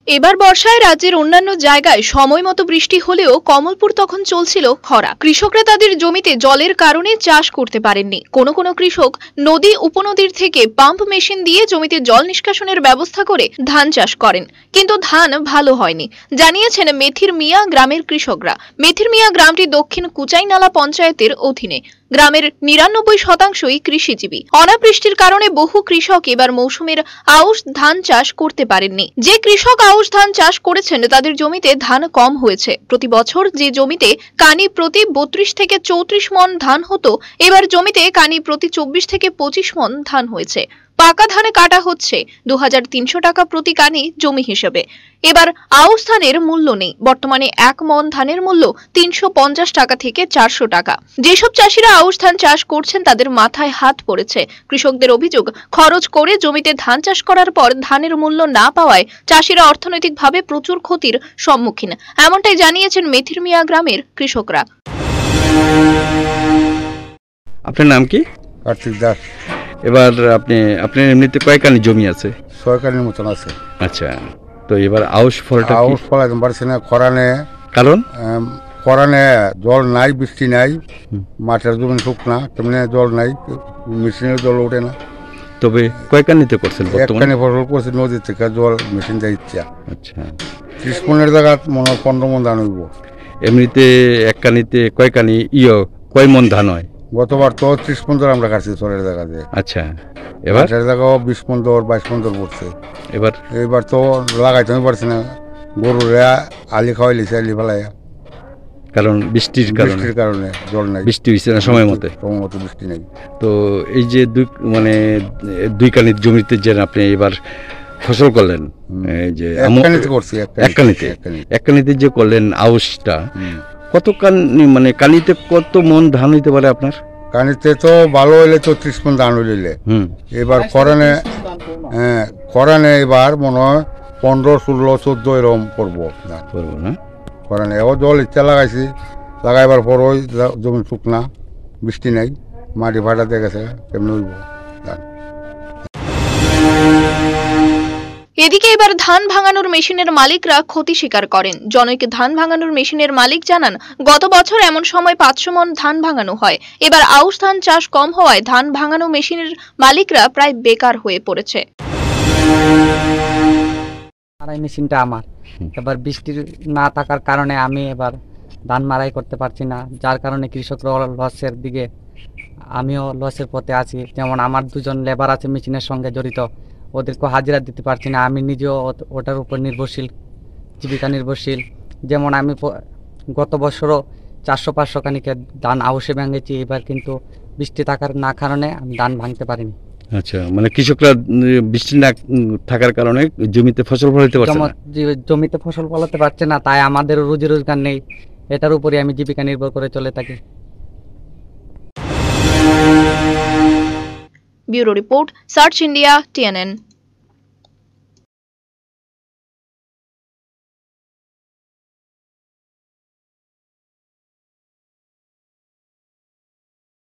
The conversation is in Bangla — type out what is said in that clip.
এবার বর্ষায় রাজ্যের অন্যান্য জায়গায় সময়মতো বৃষ্টি হলেও কমলপুর তখন চলছিল খরা। কৃষকরা তাদের জমিতে জলের কারণে চাষ করতে পারেননি। কোনো কোনো কৃষক নদী উপনদীর থেকে পাম্প মেশিন দিয়ে জমিতে জল নিষ্কাশনের ব্যবস্থা করে ধান চাষ করেন, কিন্তু ধান ভালো হয়নি, জানিয়েছেন মেথির মিয়া গ্রামের কৃষকরা। মেথির মিয়া গ্রামটি দক্ষিণ কুচাইনালা পঞ্চায়েতের অধীনে। গ্রামের ৯৯% কৃষিজীবী। অনাবৃষ্টির কারণে বহু কৃষক এবার মৌসুমের আউশ ধান চাষ করতে পারেননি। যে কৃষক আউশ ধান চাষ করেছেন তাদের জমিতে ধান কম হয়েছে। প্রতি বছর যে জমিতে কানি প্রতি ৩২ থেকে ৩৪ মণ ধান হতো, এবার জমিতে কানি প্রতি ২৪ থেকে ২৫ মণ ধান হয়েছে। পাকা ধানে কাটা হচ্ছে ২৩০০ টাকা প্রতি কানি জমি হিসেবে। এবার আউশ ধানের মূল্য নেই। বর্তমানে ১ মণ ধানের মূল্য ৩৫০ টাকা থেকে ৪০০ টাকা। যেসব চাষিরা আউশ ধান চাষ করছেন তাদের মাথায় হাত পড়েছে। কৃষকদের অভিযোগ, খরচ করে জমিতে ধান চাষ করার পর ধানের মূল্য না পাওয়ায় চাষিরা অর্থনৈতিকভাবে প্রচুর ক্ষতির সম্মুখীন। এমনটাই জানিয়েছেন মেথির মিয়া গ্রামের কৃষকরা। আপনার নাম কি? কার্তিক দাস। এবার আপনার এমনিতে কয় কানি জমি আছে? ৬ কানির মতন আছে। আচ্ছা, তো এবার আউশ ফলটা আউশ ফল একদম পারছে না, খরানে। কারণ খরানে জল নাই, বৃষ্টি নাই, মাঠের জমি শুকনা, তেমনি জল নাই, মেশিনের জল ওঠে না। তবে কয় কানিতে করছেন? এক কানি ফসল করছে, নদী থেকে জল মেশিন দেয় ইচ্ছা। আচ্ছা, ৩০ মণের জায়গা মনে হয় ১৫ মণ ধান হইব। এমনিতে এক কানিতে কয় কানি কয় মণ ধান হয়? গতবার তো ৩০ মণ আমরা কাটছি চরের জায়গাতে। আচ্ছা, এবার জায়গাও ২০ মণ ২২ মণ পড়ছে। এবার তো লাগাইতে পারছি না, গরুরে আলি খাওয়াই লিছে, আলি ফেলাই। কারণ বৃষ্টির কারণে জল নাই, বৃষ্টি হয়েছে না সময় মতো বৃষ্টি নেই। তো এই যে দুই কানির জমিতে যে আপনি এবার ফসল করলেন, এই যে এক কানিতে যে করলেন আউশটা, কত কানি কানিতে কত মণ ধান হইতে পারে আপনার? কানিতে তো ভালো হইলে তো ৩০ মণ ধান হইলে। এবার খরানে এবার মনে হয় ১৫, ১৬, ১৪ এরকম করবো না। খরানে এবার জল ইচ্ছা লাগাইছি, লাগাইবার পর ওই জমি শুকনা, বৃষ্টি নাই, মাটি ফাটাতে গেছে, কেমনি হইব ধান। এদিকে এবার ধান ভাঙানোর মেশিনের মালিকরা ক্ষতি স্বীকার করেন। জনৈক ধান ভাঙানোর মেশিনের মালিক জানান, গত বছর এমন সময় ৫০০ মণ ধান ভাঙানো হয়। এবার আউশ ধান চাষ কম হওয়ায় ধান ভাঙানো মেশিনের মালিকরা প্রায় বেকার হয়ে পড়েছে। মেশিনটা আমার, এবার বৃষ্টি না থাকার কারণে আমি এবার ধান মারাই করতে পারছি না, যার কারণে কৃষকরা লসের দিকে, আমিও লসের পথে আছি। যেমন আমার ২জন লেবার আছে মেশিনের সঙ্গে জড়িত, ওদেরকে হাজিরা দিতে পারছি না। আমি নিজেও ওটার উপর নির্ভরশীল, জীবিকা নির্ভরশীল। যেমন আমি গত বছরও ৪০০-৫০০ কানিকে ধান আউশে ভেঙেছি, এবার কিন্তু বৃষ্টি থাকার না কারণে আমি ধান ভাঙতে পারিনি। আচ্ছা, কৃষকরা বৃষ্টি না থাকার কারণে জমিতে ফসল ফলাতে পারছে না, জমিতে ফসল ফলাতে পারছে না, তাই আমাদের রুজি রোজগার নেই। এটার উপরে আমি জীবিকা নির্ভর করে চলে থাকি। Bureau report, search India, TNN।